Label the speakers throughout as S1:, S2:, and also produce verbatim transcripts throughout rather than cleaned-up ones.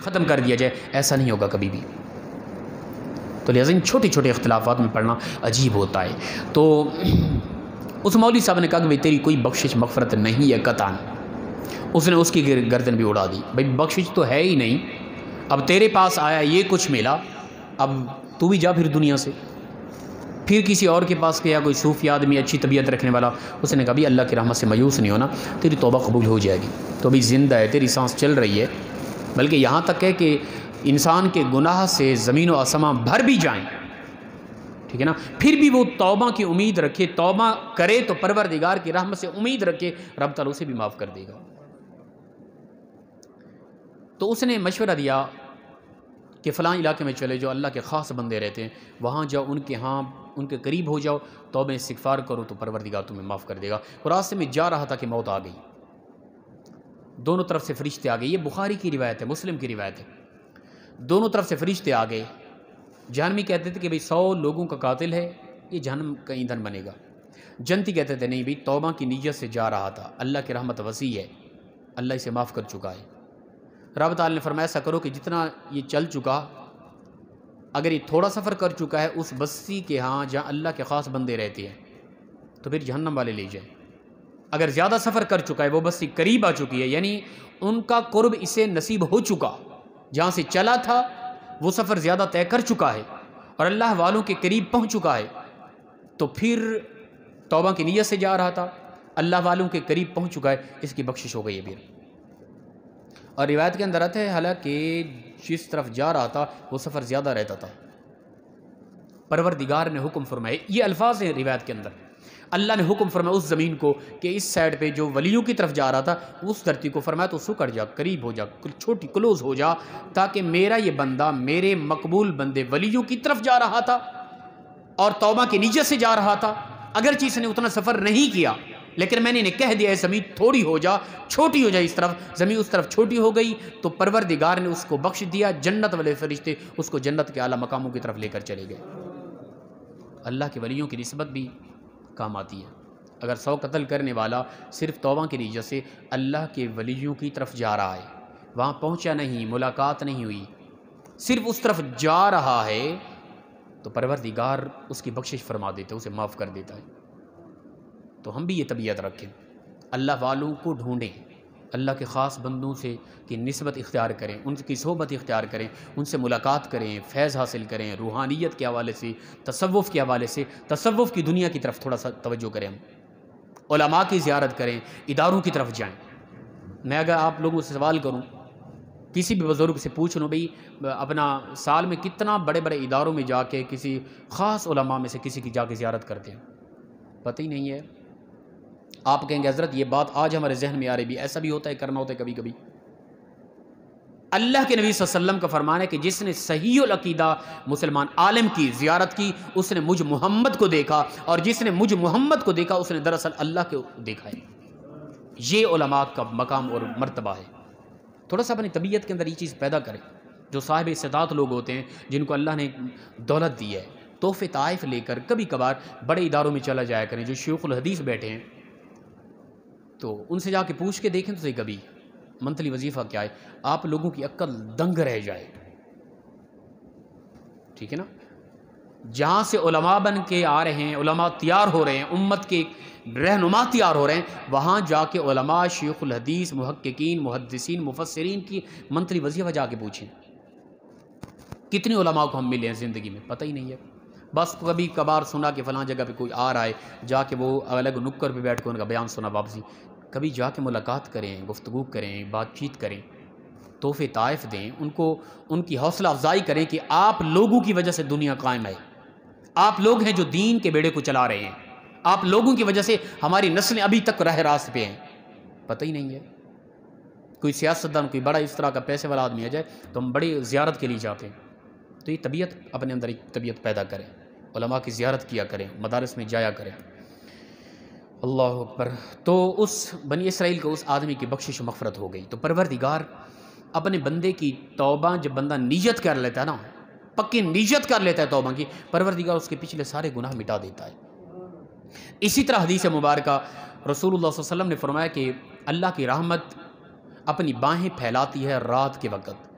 S1: ختم کر دیا جائے، ایسا نہیں ہوگا کبھی بھی۔ تو لہٰذا ان چھوٹے چھوٹے اختلافات میں پڑھنا عجیب ہوتا ہے۔ تو اس مولوی صاحب نے کہا کہ بھائی تیری کوئی بخشش مغفرت نہیں ہے قطعاً، اس نے اس کی گردن بھی اڑا دی، بھائی بخشش تو ہے ہی نہیں، اب تیرے پاس آیا یہ کچھ ملا، اب تو بھی جا پھر دنیا سے۔ پھر کسی اور کے پاس گیا، کوئی صوفی آدمی اچھی طبیعت رکھنے والا، اس نے کہا بھی اللہ کی رحمت سے مایوس نہیں ہونا، تیری توبہ قبول ہو جائے گی، تو ابھی زندہ ہے، تیری سانس چل رہی ہے، بلکہ یہاں تک ہے کہ انسان کے گناہ سے زمین و آسمان بھر بھی جائیں، ٹھیک ہے نا، پھر بھی وہ توبہ کی امید رکھے، توبہ کرے تو پروردگار کی رحمت سے امید رکھے، رب تعالیٰ اسے بھی معاف کر دے گا۔ تو اس نے مشورہ دیا کہ فلاں علاقے میں چلے جو اللہ کے خاص بندے رہتے ہیں، وہاں جاؤ، ان کے ہاں ان کے قریب ہو جاؤ، توبہ استغفار کرو تو پروردگار تمہیں معاف کر دے گا۔ اور راستے میں جا رہا تھا کہ موت آ گئی، دونوں طرف سے فرشتے آ گئے، یہ بخاری کی روایت ہے، مسلم کی روایت ہے، دونوں طرف سے فرشتے آ گئے۔ جہنمی کہتے تھے کہ بھئی سو لوگوں کا قاتل ہے، یہ جہنم کا ایندھن بنے گا۔ جنتی کہتے تھے نہیں بھئی توبہ کی نیت سے جا رہا تھا، اللہ کی رحمت وسیع ہے، اللہ اسے معاف کر چکا ہے۔ رب تعالیٰ نے فرمایا ایسا کرو کہ جتنا یہ چل چکا، اگر یہ تھوڑا سفر کر چکا ہے اس بستی کے ہاں جہاں اللہ کے خاص بندے رہتے ہیں تو پھر جہنم والے لے جائیں، اگر زیادہ سفر کر چکا ہے، وہ بستی قریب آ چکی ہے، یعنی ان کا قرب اسے نصیب ہو چکا، جہاں سے چلا تھا وہ سفر زیادہ طے کر چکا ہے اور اللہ والوں کے قریب پہنچ چکا ہے، تو پھر توبہ کی نیت سے جا رہا تھا، اللہ والوں کے قریب پہنچ چکا ہے، اس کی بخشش ہو گئی ہے پھر۔ اور روایت کے اندر آتا ہے حالانکہ جس طرف جا رہا تھا وہ سفر زیادہ رہتا تھا، پروردگار نے حکم فرمائے، یہ الفاظ ہیں روایت کے اندر، اللہ نے حکم فرمایا اس زمین کو کہ اس سائڈ پہ جو ولیوں کی طرف جا رہا تھا اس دھرتی کو فرمایا تو سکڑ جا، قریب ہو جا، چھوٹی کلوز ہو جا، تاکہ میرا یہ بندہ میرے مقبول بندے ولیوں کی طرف جا رہا تھا اور توبہ کی نیت سے جا رہا تھا، اگرچہ اس نے اتنا سفر نہیں کیا لیکن میں نے انہیں کہہ دیا ہے زمین تھوڑی ہو جا، چھوٹی ہو جائے، اس طرف زمین اس طرف چھوٹی ہو گئی، تو پروردگار نے اس کو بخش دیا، جنت والے فرشتے اس کو جنت کے اعلیٰ مقاموں کی طرف لے کر چلے گئے۔ اللہ کے ولیوں کی نسبت بھی کام آتی ہے، اگر سو قتل کرنے والا صرف توبہ کی نیت سے اللہ کے ولیوں کی طرف جا رہا ہے، وہاں پہنچا نہیں، ملاقات نہیں ہوئی، صرف اس طرف جا رہا ہے، تو پروردگار اس کی بخشش فرما دیتا ہے، اسے معاف کر دیتا ہے۔ تو ہم بھی یہ طبیعت رکھیں، اللہ والوں کو ڈھونڈیں، اللہ کے خاص بندوں سے کی نسبت اختیار کریں، ان کی صحبت اختیار کریں، ان سے ملاقات کریں، فیض حاصل کریں، روحانیت کے حوالے سے، تصوف کے حوالے سے، تصوف کی دنیا کی طرف تھوڑا سا توجہ کریں، ہم علماء کی زیارت کریں، اداروں کی طرف جائیں۔ میں اگر آپ لوگوں سے سوال کروں، کسی بھی بزرگ سے پوچھ لوں بھئی اپنا سال میں کتنا بڑے بڑے اداروں میں جا کے کسی خاص علماء میں سے کسی کی جا کے زیارت کرتے ہیں، پتہ ہی نہیں ہے۔ آپ کہیں گے حضرت یہ بات آج ہمارے ذہن میں آ رہی بھی، ایسا بھی ہوتا ہے، کرنا ہوتا ہے کبھی کبھی۔ اللہ کے نبی صلی اللہ علیہ وسلم کا فرمان ہے کہ جس نے صحیح العقیدہ مسلمان عالم کی زیارت کی اس نے مجھ محمد کو دیکھا، اور جس نے مجھ محمد کو دیکھا اس نے دراصل اللہ کو دیکھا ہے۔ یہ علماء کا مقام اور مرتبہ ہے۔ تھوڑا سا اپنی طبیعت کے اندر یہ چیز پیدا کریں، جو صاحب استطاعت لوگ ہوتے ہیں جن کو اللہ نے دولت دی ہے، تحفے طائف لے کر کبھی کبھار بڑے اداروں میں چلا جایا کریں، جو شیوخ الحدیث بیٹھے ہیں تو ان سے جا کے پوچھ کے دیکھیں تو صحیح کبھی منتھلی وظیفہ کیا ہے، آپ لوگوں کی عقل دنگ رہ جائے، ٹھیک ہے نا۔ جہاں سے علماء بن کے آ رہے ہیں، علماء تیار ہو رہے ہیں، امت کے رہنما تیار ہو رہے ہیں، وہاں جا کے علماء شیخ الحدیث محققین محدثین مفسرین کی منتھلی وظیفہ جا کے پوچھیں۔ کتنے علماء کو ہم ملے ہیں زندگی میں پتہ ہی نہیں ہے، بس کبھی کبھار سنا کہ فلاں جگہ پہ کوئی آ رہا ہے، جا کے وہ الگ نکر پہ بیٹھ کے ان کا بیان سنا واپسی۔ کبھی جا کے ملاقات کریں، گفتگو کریں، بات چیت کریں، تحفے طائف دیں، ان کو ان کی حوصلہ افزائی کریں کہ آپ لوگوں کی وجہ سے دنیا قائم ہے، آپ لوگ ہیں جو دین کے بیڑے کو چلا رہے ہیں، آپ لوگوں کی وجہ سے ہماری نسلیں ابھی تک راہ راست پہ ہیں، پتہ ہی نہیں ہے۔ کوئی سیاستدان کوئی بڑا اس طرح کا پیسے والا آدمی آ جائے تو ہم بڑی زیارت کے لیے جاتے ہیں۔ تو یہ طبیعت اپنے اندر ایک طبیعت پیدا کریں، علماء کی زیارت کیا کریں، مدارس میں جایا کریں۔ اللہ اکبر۔ تو اس بنی اسرائیل کو اس آدمی کی بخشش و مغفرت ہو گئی۔ تو پروردگار اپنے بندے کی توبہ، جب بندہ نیت کر لیتا ہے نا، پکی نیت کر لیتا ہے توبہ کی، پروردگار اس کے پچھلے سارے گناہ مٹا دیتا ہے۔ اسی طرح حدیث مبارکہ رسول اللہ صلی اللہ علیہ وسلم نے فرمایا کہ اللہ کی رحمت اپنی باہیں پھیلاتی ہے رات کے وقت،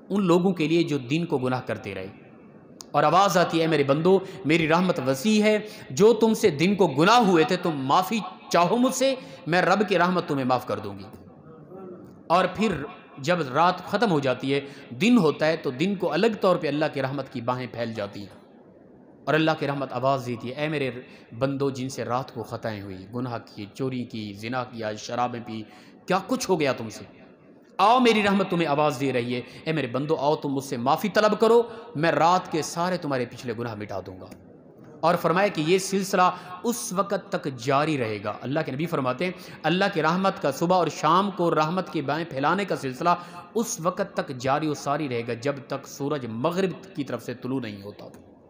S1: ان لوگوں کے لیے جو دن کو گناہ کرتے رہے، اور آواز آتی ہے میرے بندو میری رحمت وسیع ہے، جو تم سے دن کو گناہ ہوئے تھے تم معافی چاہو مجھ سے، میں رب کی رحمت تمہیں معاف کر دوں گی۔ اور پھر جب رات ختم ہو جاتی ہے، دن ہوتا ہے، تو دن کو الگ طور پہ اللہ کی رحمت کی باہیں پھیل جاتی ہیں، اور اللہ کی رحمت آواز دیتی ہے اے میرے بندو جن سے رات کو خطائیں ہوئی، گناہ کی، چوری کی، زنا کیا، شرابیں پی، کیا کچھ ہو گیا تم سے، آؤ میری رحمت تمہیں آواز دے رہی ہے اے میرے بندو آؤ تم مجھ سے معافی طلب کرو، میں رات کے سارے تمہارے پچھلے گناہ مٹا دوں گا۔ اور فرمایا کہ یہ سلسلہ اس وقت تک جاری رہے گا۔ اللہ کے نبی فرماتے ہیں اللہ کی رحمت کا صبح اور شام کو رحمت کی بائیں پھیلانے کا سلسلہ اس وقت تک جاری و ساری رہے گا جب تک سورج مغرب کی طرف سے طلوع نہیں ہوتا،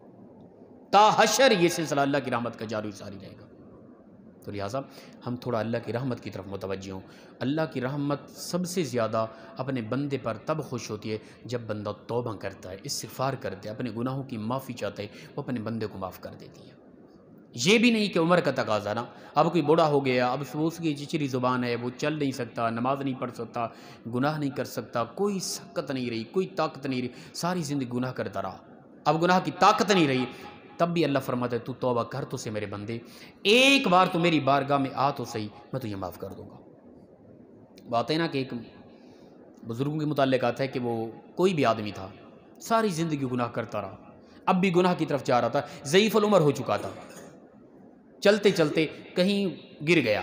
S1: تا حشر یہ سلسلہ اللہ کی رحمت کا جاری و ساری رہے گا۔ تو لہٰذا ہم تھوڑا اللہ کی رحمت کی طرف متوجہ ہوں۔ اللہ کی رحمت سب سے زیادہ اپنے بندے پر تب خوش ہوتی ہے جب بندہ توبہ کرتا ہے، استغفار کرتا ہے، اپنے گناہوں کی معافی چاہتا ہے، وہ اپنے بندے کو معاف کر دیتی ہے۔ یہ بھی نہیں کہ عمر کا تقاضا نا، اب کوئی بوڑھا ہو گیا، اب اس کی چچری زبان ہے، وہ چل نہیں سکتا، نماز نہیں پڑھ سکتا، گناہ نہیں کر سکتا، کوئی سکت نہیں رہی، کوئی طاقت نہیں رہی، ساری زندگی گناہ کرتا رہا، اب گناہ کی طاقت نہیں رہی، تب بھی اللہ فرماتا ہے تو توبہ کر تو سے میرے بندے، ایک بار تو میری بارگاہ میں آ تو صحیح، میں تجھے معاف کر دوں گا۔ بات ہے نا کہ ایک بزرگوں کے متعلق آتا ہے کہ وہ کوئی بھی آدمی تھا، ساری زندگی گناہ کرتا رہا، اب بھی گناہ کی طرف جا رہا تھا، ضعیف العمر ہو چکا تھا، چلتے چلتے کہیں گر گیا،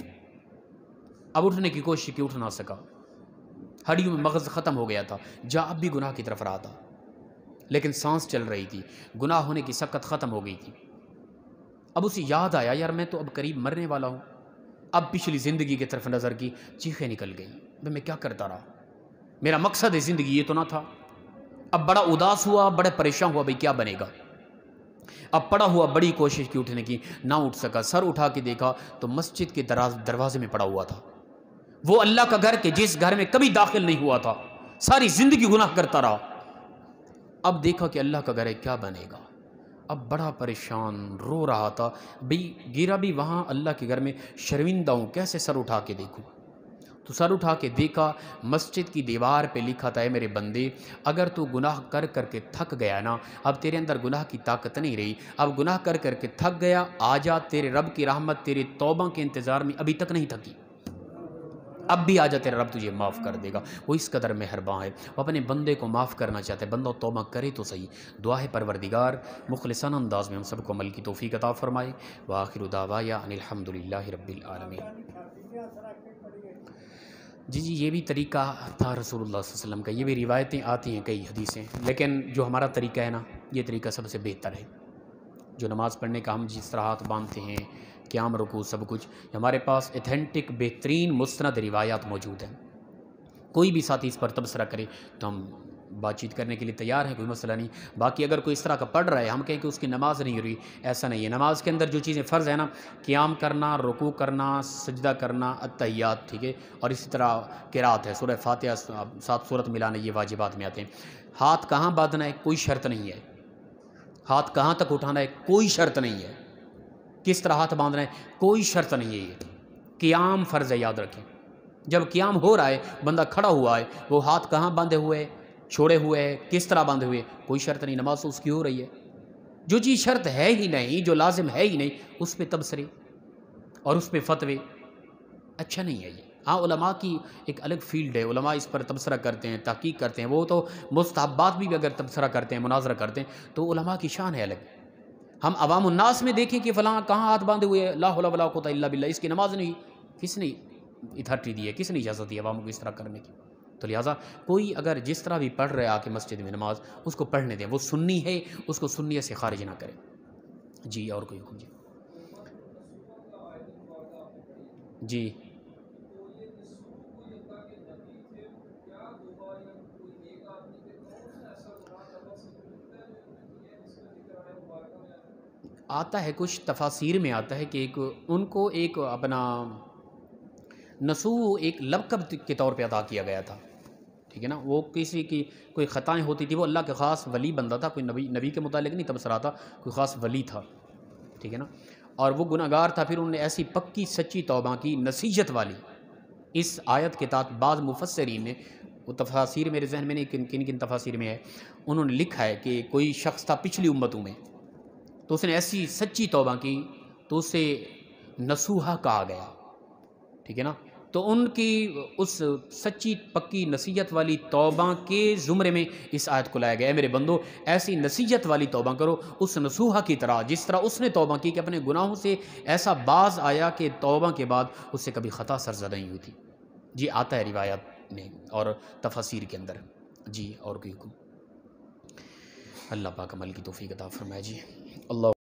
S1: اب اٹھنے کی کوشش کی، اٹھ نہ سکا، ہڈیوں میں مغز ختم ہو گیا تھا، جا اب بھی گناہ کی طرف رہا تھا، لیکن سانس چل رہی تھی، گناہ ہونے کی سکت ختم ہو گئی تھی۔ اب اسے یاد آیا یار میں تو اب قریب مرنے والا ہوں، اب پچھلی زندگی کی طرف نظر کی، چیخیں نکل گئی، بھئی میں کیا کرتا رہا، میرا مقصد ہے زندگی یہ تو نہ تھا۔ اب بڑا اداس ہوا، بڑے پریشان ہوا، بھئی کیا بنے گا، اب پڑا ہوا، بڑی کوشش کی اٹھنے کی، نہ اٹھ سکا، سر اٹھا کے دیکھا تو مسجد کے دروازے میں پڑا ہوا تھا، وہ اللہ کا گھر کہ جس گھر میں کبھی داخل نہیں ہوا تھا، ساری زندگی گناہ کرتا رہا، اب دیکھا کہ اللہ کا گھر ہے، کیا بنے گا، اب بڑا پریشان رو رہا تھا، بھئی گرا بھی وہاں اللہ کے گھر میں، شرمندہ ہوں، کیسے سر اٹھا کے دیکھوں، تو سر اٹھا کے دیکھا، مسجد کی دیوار پہ لکھا تھا اے میرے بندے اگر تو گناہ کر کر کے تھک گیا نا، اب تیرے اندر گناہ کی طاقت نہیں رہی، اب گناہ کر کر کے تھک گیا، آجا تیرے رب کی رحمت تیرے توبہ کے انتظار میں ابھی تک نہیں تھکی، اب بھی آجا تیرا رب تجھے معاف کر دے گا، وہ اس قدر مہربان ہے، وہ اپنے بندے کو معاف کرنا چاہتے ہیں، بندہ توبہ کرے تو صحیح۔ دعا ہے پروردگار مخلصانہ انداز میں ہم سب کو عمل کی توفیق عطا فرمائے، وآخر دعوایا ان الحمدللہ رب العالمین۔ جی جی یہ بھی طریقہ تھا رسول اللہ صلی اللہ علیہ وسلم کا، یہ بھی روایتیں آتی ہیں کئی حدیثیں، لیکن جو ہمارا طریقہ ہے نا یہ طریقہ سب سے بہتر ہے، جو نماز پڑھنے کا ہم جس طرح ہاتھ باندھتے ہیں، قیام رکوع سب کچھ ہمارے پاس ایتھینٹک بہترین مستند روایات موجود ہیں، کوئی بھی ساتھی اس پر تبصرہ کرے تو ہم بات چیت کرنے کے لیے تیار ہیں، کوئی مسئلہ نہیں۔ باقی اگر کوئی اس طرح کا پڑھ رہا ہے ہم کہیں کہ اس کی نماز نہیں ہو رہی، ایسا نہیں ہے، نماز کے اندر جو چیزیں فرض ہیں نا، قیام کرنا، رکوع کرنا، سجدہ کرنا، التحیات، ٹھیک ہے، اور اسی طرح قرات ہے، سورہ فاتحہ، سات صورت ملانا، یہ واجبات میں آتے ہیں۔ ہاتھ کہاں باندھنا ہے کوئی شرط نہیں ہے، ہاتھ کہاں تک اٹھانا ہے کوئی شرط نہیں ہے، کس طرح ہاتھ باندھنا ہے کوئی شرط نہیں ہے، یہ قیام فرض ہے، یاد رکھیں۔ جب قیام ہو رہا ہے بندہ کھڑا ہوا ہے، وہ ہاتھ کہاں باندھے ہوئے ہے، چھوڑے ہوئے ہے، کس طرح باندھے ہوئے، کوئی شرط نہیں، نماز تو اس کی ہو رہی ہے۔ جو چیز شرط ہے ہی نہیں، جو لازم ہے ہی نہیں، اس پہ تبصرے اور اس پہ فتوے اچھا نہیں ہے یہ۔ ہاں علماء کی ایک الگ فیلڈ ہے، علماء اس پر تبصرہ کرتے ہیں، تحقیق کرتے ہیں، وہ تو مستحبات بھی اگر تبصرہ کرتے ہیں، مناظرہ کرتے ہیں تو علماء کی شان ہے الگ۔ ہم عوام الناس میں دیکھیں کہ فلاں کہاں ہاتھ باندھے ہوئے، لا حول ولا قوت الا باللہ، اس کی نماز نہیں، کس نے اتھارٹی دی ہے، کس نے اجازت دی عوام کو اس طرح کرنے کی؟ تو لہٰذا کوئی اگر جس طرح بھی پڑھ رہے آ کے مسجد میں نماز، اس کو پڑھنے دیں، وہ سنی ہے، اس کو سنیت سے خارج نہ کرے۔ جی اور کوئی حکم؟ جی جی آتا ہے، کچھ تفاسیر میں آتا ہے کہ ایک ان کو ایک اپنا نسو ایک لقب کے طور پہ عطا کیا گیا تھا، ٹھیک ہے نا، وہ کسی کی کوئی خطائیں ہوتی تھی، وہ اللہ کے خاص ولی بندہ تھا، کوئی نبی نبی کے متعلق نہیں تبصرہ تھا، کوئی خاص ولی تھا، ٹھیک ہے نا، اور وہ گناہ گار تھا، پھر انہوں نے ایسی پکی سچی توبہ کی نصیحت والی، اس آیت کے تحت بعض مفسرین نے وہ تفاسیر میرے ذہن میں نہیں کن کن کن تفاسیر میں ہے، انہوں نے لکھا ہے کہ کوئی شخص تھا پچھلی امتوں میں، تو اس نے ایسی سچی توبہ کی تو اسے نصوحہ کہا گیا، ٹھیک ہے نا. تو ان کی اس سچی پکی نصیحت والی توبہ کے زمرے میں اس آیت کو لایا گیا ہے، میرے بندو ایسی نصیحت والی توبہ کرو اس نصوحہ کی طرح جس طرح اس نے توبہ کی کہ اپنے گناہوں سے ایسا باز آیا کہ توبہ کے بعد اس سے کبھی خطا سرزدہ نہیں ہوئی تھی. جی آتا ہے روایات میں اور تفاسیر کے اندر. جی اور کوئی حکم؟ اللہ پاک عمل کی توفیق عطا فرمائے. جی اللہ